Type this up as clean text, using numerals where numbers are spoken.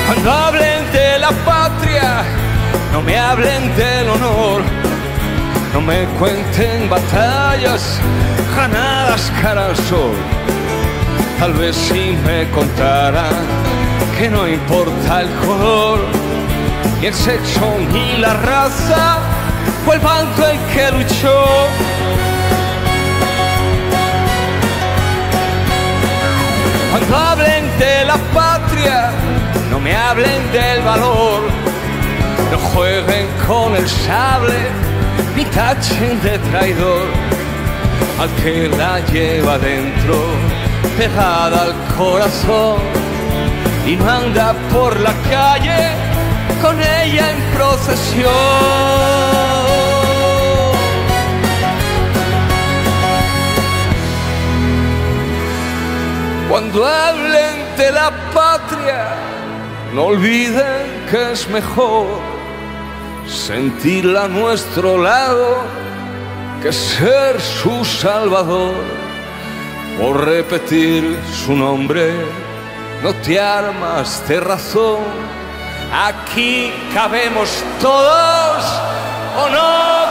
Cuando hablen de la patria, no me hablen del honor. No me cuenten batallas ganadas cara al sol. Tal vez si me contaran que no importa el color, ni el sexo ni la raza, fue el bando el que luchó. Cuando hablen de la patria, no me hablen del valor. No jueguen con el sable, ni tachen de traidor al que la lleva dentro, pegada al corazón, y no anda por la calle con ella en procesión. Cuando hablen de la patria, no olviden que es mejor sentirla a nuestro lado que ser su salvador. Por repetir su nombre no te armas de razón. Aquí cabemos todos, ¿o no?